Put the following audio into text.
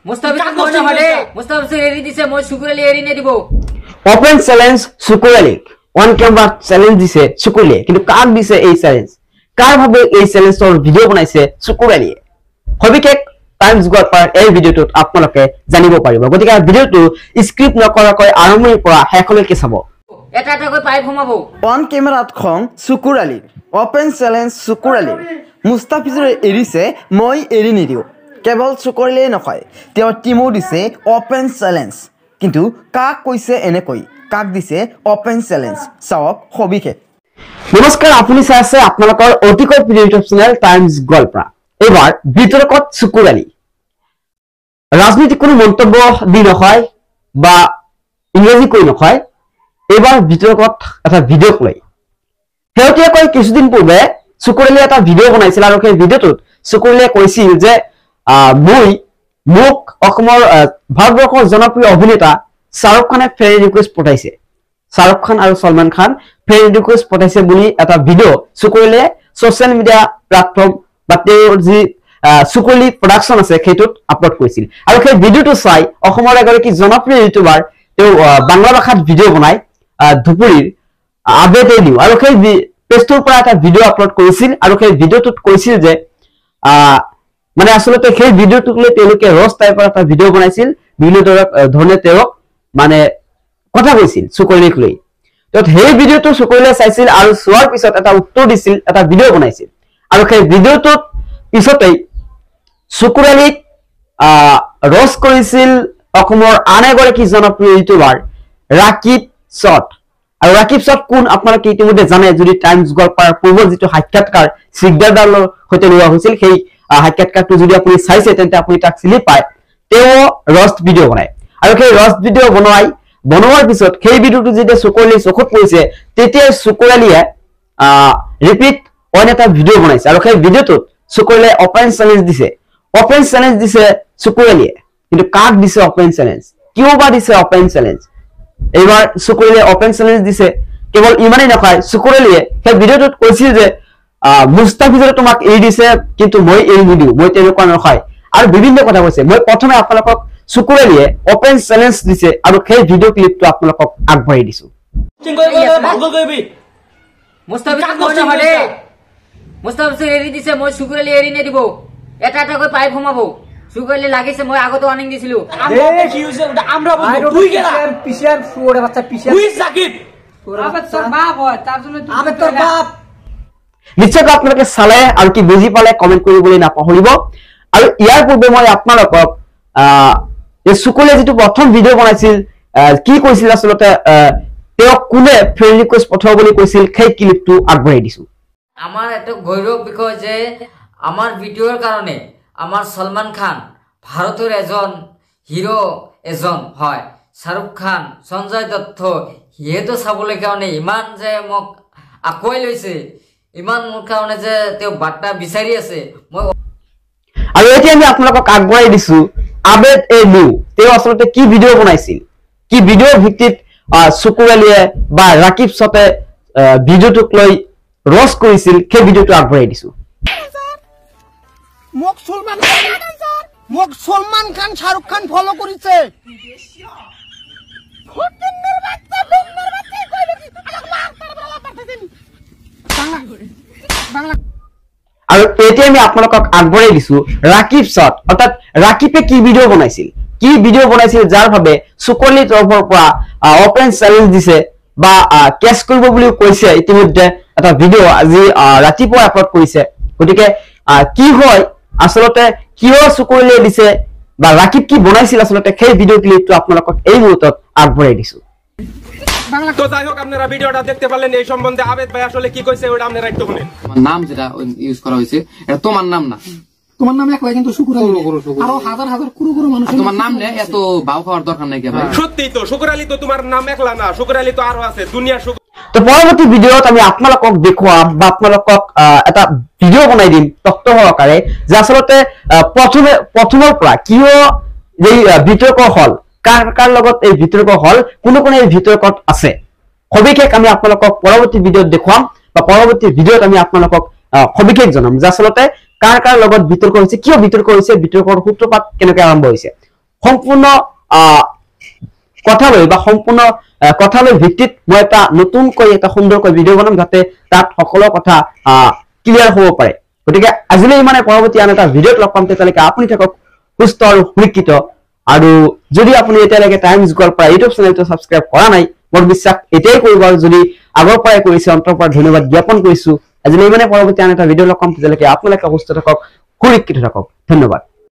Open challenge Sukurali. One camera challenge দিছে Sukurali. কিন্তু কাক দিছে এই চ্যালেঞ্জ? কার ভাবে এই চ্যালেঞ্জৰ ভিডিও বনাইছে Sukurali? হবিকে টাইমস গট পাৰ এই ভিডিওটোত আপোনালোকে জানিব পাৰিব। গতিকে ভিডিওটো স্ক্ৰিপ্ট নকৰাকৈ আৰম্ভণিৰ পৰা শেষলৈকে চাব। এটা কৈ পাইপ ঘুমাব। অন ক্যামেৰাত খন Sukurali. Open challenge Sukurali. মুস্তাফিজুৰে এৰিছে মই এৰি নিদিও। কেৱল Sukurali নহয়, তেওঁৰ টিমো দিছে Open challenge। কিন্তু কাক কৈছে এনেকৈ? কাক দিছে Open challenge? চাওক হবিকে। নমস্কাৰ, আপুনি চাই আছে আপোনালোকৰ অতিকৈ প্ৰিয় ইউটিউব চেনেল টাইমস গল্পৰা। এবাৰ বিতৰ্কত Sukurali। ৰাজনীতি কোনো মন্তব্য দি নহয় বা ইংৰাজী কৈ নহয়। এবাৰ বিতৰ্কত এটা ভিডিঅ' লৈ হেউটিয়াকৈ কিছুদিন পূৰ্বে Sukurali এটা ভিডিঅ' বনাইছিল আৰু সেই ভিডিঅ'টোত Sukurali কৈছিল যে মোক অসমৰ ভাৰতবৰ্ষৰ জনপ্ৰিয় অভিনেতা শাহৰুখ খানে ফ্ৰেণ্ড ৰিকুৱেষ্ট পঠাইছে। শাহৰুখ খান আৰু সলমান খান ফ্ৰেণ্ড ৰিকুৱেষ্ট পঠাইছে বুলি এটা video' Sukurali social media platform বা তেওঁৰ যি Sukurali প্ৰডাকচন আছে সেইটোত আপলোড কৰিছিল। আৰু সেই ভিডিঅ'টো চাই অসমৰ এগৰাকী জনপ্ৰিয় ইউটিউবাৰ তেওঁ বাংলা ভাষাত ভিডিঅ' বনাই ধুপুৰীৰ আবেদ এলিও আৰু সেই পেজটোৰ পৰা এটা ভিডিঅ' আপলোড কৰিছিল আৰু সেই ভিডিঅ'টোত কৈছিল যে মানে আসলতে সেই ভিডিঅ'টোক লৈ তেওঁলোকে ৰষ্ট টাইপৰ এটা ভিডিঅ' বনাইছিল। বিভিন্ন ধৰণে তেওঁক মানে কথা কৈছিল Sukuraliক লৈ। তো সেই ভিডিঅ'টো Sukurali চাইছিল আৰু চোৱাৰ পিছত এটা উত্তৰ দিছিল, এটা ভিডিঅ' বনাইছিল। আৰু সেই ভিডিঅ'টোত পিছতেই Sukuraliক ৰষ্ট কৰিছিল অসমৰ আন এগৰাকী জনপ্ৰিয় ইউটিউবাৰ ৰাকিব শট। আৰু ৰাকিব শট কোন আপোনালোকে ইতিমধ্যে জানে। যদি টাইমস গল্পৰ পূৰ্বৰ যিটো সাক্ষাৎকাৰ সিগদাৰদালৰ সৈতে লোৱা হৈছিল সেই সাক্ষাৎকাৰটো যদি আপুনি চাইছে তেন্তে আপুনি তাক চিনি পায়। তেওঁ ৰষ্ট ভিডিঅ' বনায় আৰু সেই ৰষ্ট ভিডিঅ' বনোৱাৰ পিছত সেই ভিডিঅ'টো যেতিয়া Sukurali চকুত পৰিছে তেতিয়া Sukuraliয়ে ৰিপিট অন এটা ভিডিঅ' বনাইছে আৰু সেই ভিডিঅ'টোত Sukuraliয়ে অপেন চ্যালেঞ্জ দিছে। অপেন চ্যালেঞ্জ দিছে Sukuraliয়ে, কিন্তু কাক দিছে অপেন চ্যালেঞ্জ? কিয় বা দিছে অপেন চ্যালেঞ্জ? এইবাৰ Sukuraliয়ে অপেন চ্যালেঞ্জ দিছে। কেৱল ইমানেই নহয়, Sukuraliয়ে সেই ভিডিঅ'টোত কৈছিল যে মুস্তাফিজুৰে তোমাক এৰি দিছে কিন্তু মই এৰি নিদিও, মই তেনেকুৱা নহয় আৰু বিভিন্ন কথা কৈছে। মই প্ৰথমে আপোনালোকক Sukuraliয়ে অপেন চ্যালেঞ্জ দিছে আৰু সেই ভিডিঅ' ক্লিপটো আপোনালোকক আগবঢ়াই দিছো। মুস্তাফিজুৰে এৰি দিছে, মই Sukurali এৰি নিদিব। এটা কৈ পাইপ ঘুমাব। Sukurali লাগিছে, মই আগতে ওয়ার্নিং দিছিলো। নিশ্চয় আপোনালোকে চালে আৰু কি বুজি পালে কমেন্ট কৰিবলৈ নাপাহৰিব। আৰু ইয়াৰ পূৰ্বে মই আপোনালোকক এই Sukuraliয়ে যিটো প্ৰথম ভিডিঅ' বনাইছিল কি কৈছিল আসলতে তেওঁ কোনে ফ্ৰেণ্ড ৰিকুৱেষ্ট পঠাব বুলি কৈছিল সেই ক্লিপটো আগবঢ়াই দিছো। আমার একটা গৌরব বিষয় যে আমার ভিডিওর কারণে আমার সলমান খান ভারতের এজন হিরো এজন হয়। শাহরুখ খান, সঞ্জয় দত্ত সিহেতো চাবলৈ কাৰণে ইমান যে মোক আকুৱাই লৈছে, ইমান মোৰ কাৰণে যে তেওঁ বাৰ্তা বিচাৰি আছে। মই আৰু এতিয়া আমি আপোনালোকক আগবঢ়াই দিছো আবেদ এলিও। তেওঁ আসলতে কি ভিডিঅ' বনাইছিল, কি ভিডিঅ'ৰ ভিত্তিত Sukuraliয়ে বা ৰাকিব শটে ভিডিঅ'টোক লৈ রোস্ট কৰিছিল সেই ভিডিঅ'টো আগবঢ়াই দিছো। মোক সলমান খান শাহরুখ খান ফলো কৰিছে। আৰু এতিয়া আমি আপোনালোকক আগবঢ়াই দিছো ৰাকিব শট, অৰ্থাৎ ৰাকিবে কি ভিডিঅ' বনাইছিল, যাৰ বাবে Sukuraliৰ তৰফৰ পৰা অপেন চ্যালেঞ্জ দিছে বা কেছ কৰিব বুলি কৈছে। ইতিমধ্যে এটা ভিডিঅ' আজি ৰাতিপুৱা আপলোড কৰিছে। গতিকে কি হয় আসলতে কিয় Sukuraliয়ে দিছে বা ৰাকিব কি বনাইছিল আসলতে সেই ভিডিঅ' ক্লিপটো আপোনালোকক এই মুহূৰ্তত আগবঢ়াই দিছো। তো যাই হোক আপনারা ভিডিওটা দেখতে পারলেন। এই সম্বন্ধে আবেদ ভাই আসলে কি কইছে ওটা আপনারা একটু শুনেন। নাম যেটা ইউজ করা হয়েছে এটা তোমার নাম না, তোমার নাম একলাই কিন্তু Sukurali আরো হাজার হাজার কুরু মানুষ। তোমার নাম নেই, এত ভাও খাওয়ার দরকার নাই। ভাই সত্যি তো Sukurali তো তোমার নাম একলা না, Sukurali তো আরো আছে দুনিয়ার। তো পৰৱৰ্তী ভিডিঅ'ত আমি আপোনালোকক দেখুৱাম বা আপোনালোকক এটা ভিডিঅ' বনাই দিম তথ্য সহকাৰে যে আসলতে প্ৰথমৰ পৰা কিয় এই বিতৰ্ক হল, কাৰ লগত এই বিতৰ্ক হল, কোন এই বিতৰ্কত আছে, সবিশেষ আমি আপোনালোকক পৰৱৰ্তী ভিডিঅ'ত দেখুৱাম বা পৰৱৰ্তী ভিডিঅ'ত আমি আপোনালোকক সবিশেষ জনাম যে আসলতে কাৰ লগত বিতৰ্ক হৈছে, কিয় বিতৰ্ক হৈছে, বিতৰ্কৰ সূত্ৰপাত কেনেকৈ আৰম্ভ হৈছে। সম্পূৰ্ণ কথা লৈ বা সম্পূৰ্ণ কথা লৈ ভিত্তিত মই এটা নতুনকৈ এটা সুন্দৰকৈ ভিডিঅ' বনাম যাতে তাত সকলো কথা ক্লিয়াৰ হ'ব পাৰে গতিকে আজিলৈ মানে পৰৱৰ্তী আন এটা ভিডিঅ'ত লগ পাম তেতিয়ালৈকে আপুনি থাকক সুস্থ আৰু সুৰক্ষিত আৰু যদি আপুনি এতিয়ালৈকে টাইমছ গল পৰা ইউটিউব চেনেলটো সাবস্ক্ৰাইব কৰা নাই মোৰ বিশ্বাস এতিয়াই কৰিব আৰু যদি আগৰ পৰাই কৰিছে অন্তৰৰ পৰা ধন্যবাদ জ্ঞাপন কৰিছো আজিলৈ মানে পৰৱৰ্তী আন এটা ভিডিঅ' লগ পাম তেতিয়ালৈকে আপোনালোকে সুস্থ থাকক সুৰক্ষিত থাকক ধন্যবাদ